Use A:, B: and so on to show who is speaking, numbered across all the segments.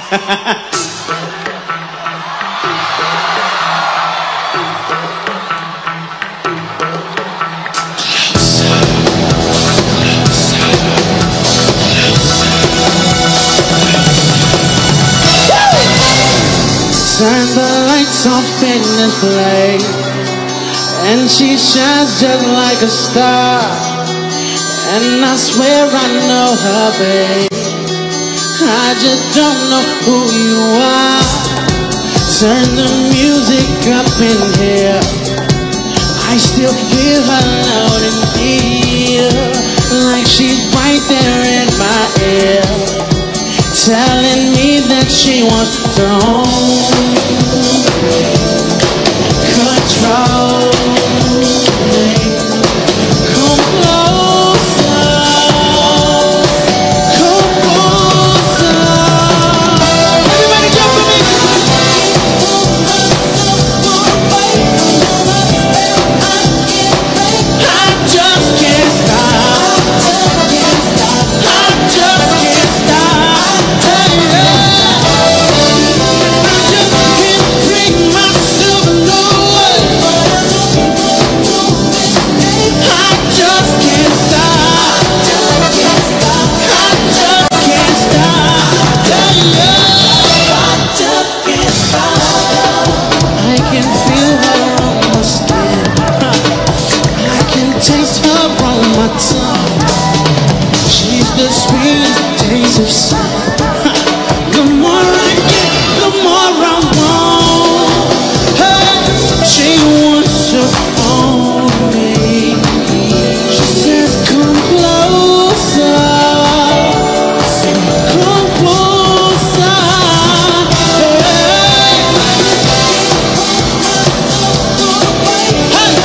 A: Turn the lights off in this place, and she shines just like a star. And I swear I know her, babe, I just don't know who you are. Turn the music up in here, I still hear her loud and clear, like she's right there in my ear, telling me that she wants to hold control me. Come closer, come closer. Everybody jump with me. I just can't stop. I just can't stop. She's the sweetest taste of sun. The more I get, the more I want. Hey, she wants to own me. She says, come closer, come closer. Hey,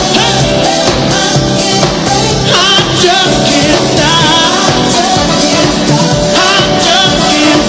A: I just can't stop. I just can't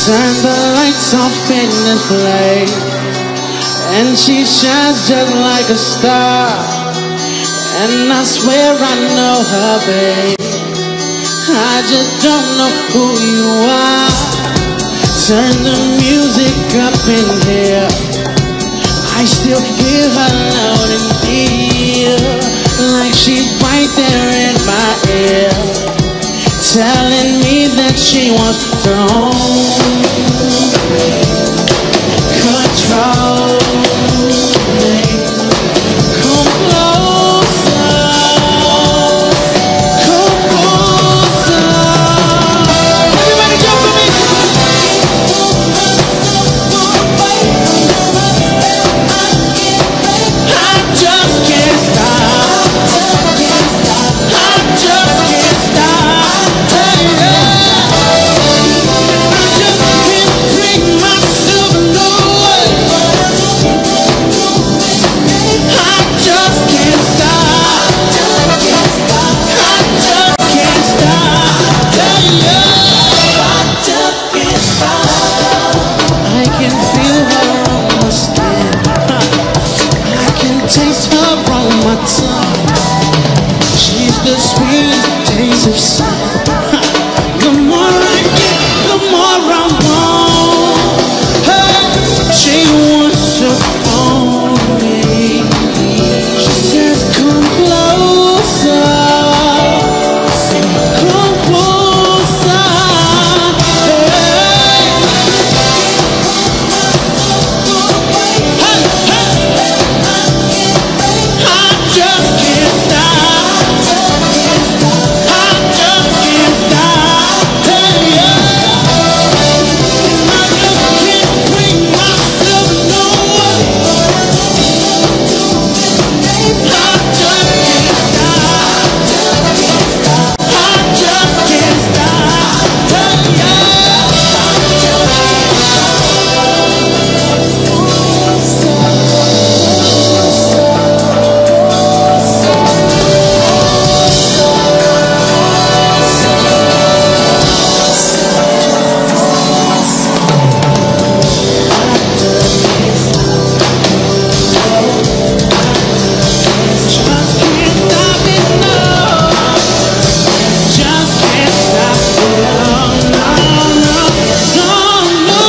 A: Turn the lights off in this place, and she shines just like a star. And I swear I know her, babe. I just don't know who you are. Turn the music up in here. I still hear her loud and clear, like she's right there in my ear, telling me that she wants to own control me. Come closer, come closer. Everybody jump with me. I just can't stop. I just can't stop. Hey, yeah. I just can't bring myself away. I just can't stop. I just can't stop. Hey, yeah. I just can't stop. I can feel her on my skin. I can taste her on my tongue. She's the sweetest taste of sun. The more I get, the more I want. Hey, she wants to own me. She says, come closer, come closer. Hey, hey, I just can't stop. I just can't stop. Hey, yeah. I just can't bring myself nowhere. I just can't stop. I just can't stop. Hey, yeah. Just can't stop it, no. Just can't stop it, no, no, no, no,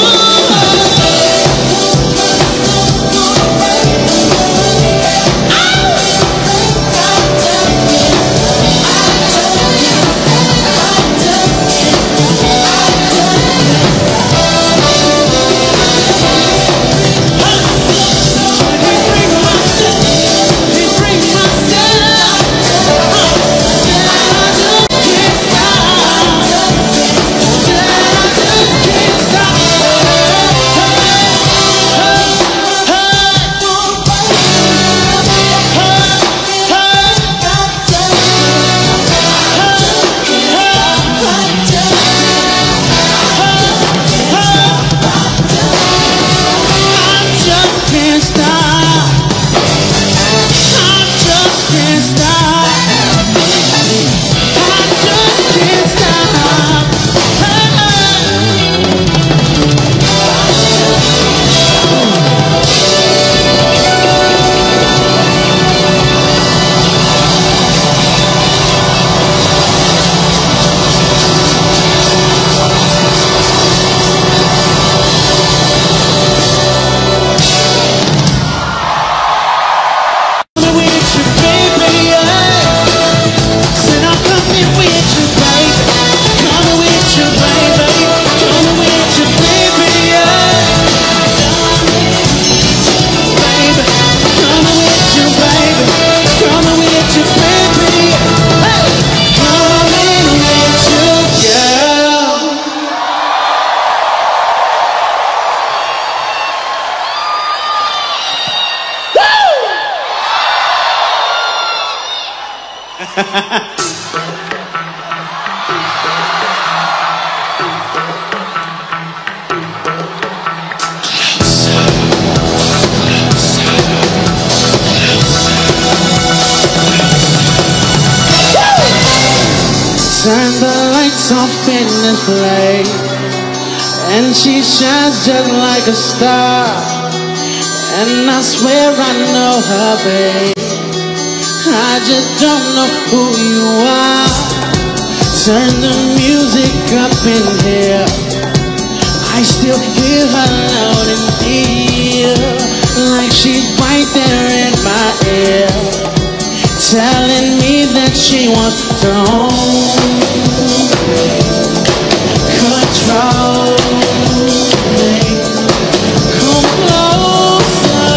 A: Turn the lights off in this place, and she shines just like a star. And I swear I know her, babe. I just don't know who you are. Turn the music up in here. I still hear her loud and clear, like she's right there in my ear, telling me that she wants to hold me, control me. Come closer,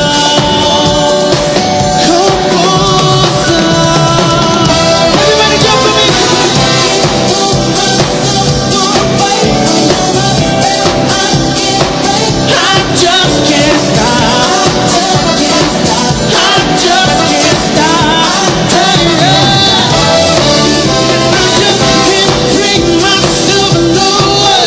A: come closer. Everybody jump with me. I just can't stop. I just can't stop. Hey, yeah. I just can't bring myself nowhere.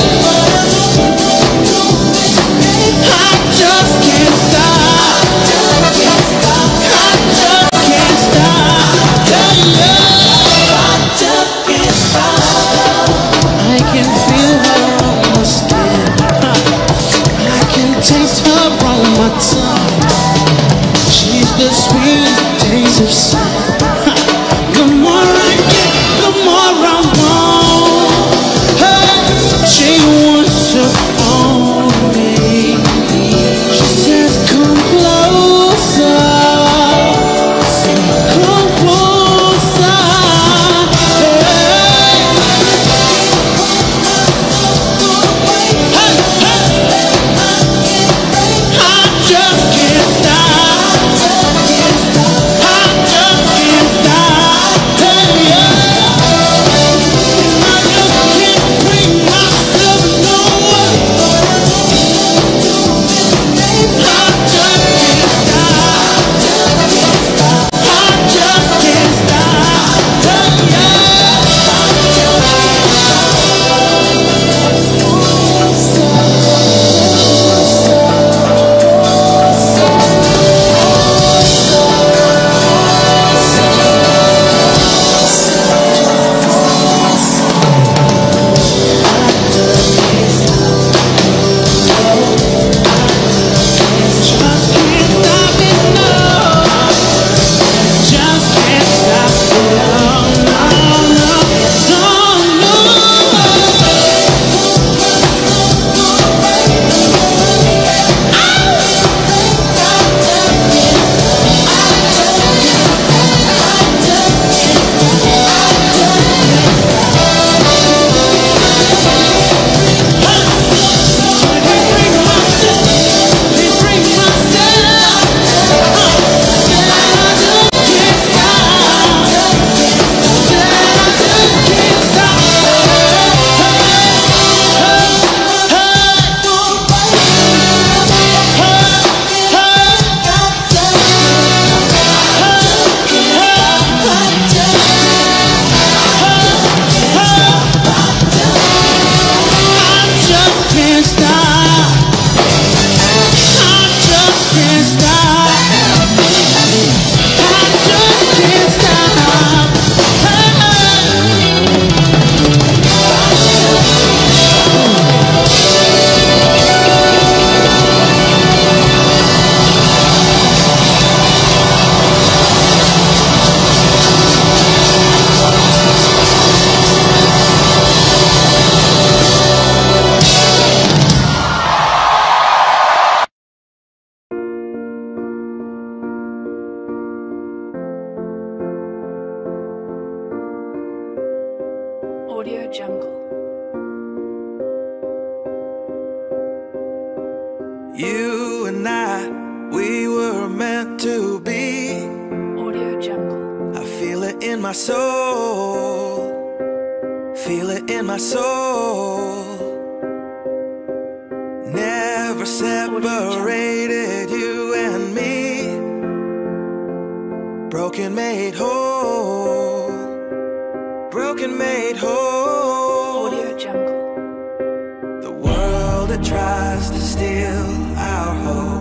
A: I just can't stop. I just can't stop. Hey, yeah. I just can't stop. I can feel her on my skin. I can taste her on my tongue. She's the sweetest taste of sun. The more I get, the more I want. Hey, she wants to own me. She says, come closer, come closer. Hey, hey, hey. I just can't stop. I just can't stop. Hey, yeah. I just can't bring myself nowhere. I just can't stop. I just can't stop. Hey,
B: Audio Jungle.
C: You and I, we were meant to be.
B: Audio Jungle.
C: I feel it in my soul. Feel it in my soul. Never separated you and me. Broken made whole. Broken made whole.
B: Audio Jungle.
C: The world that tries to steal our hope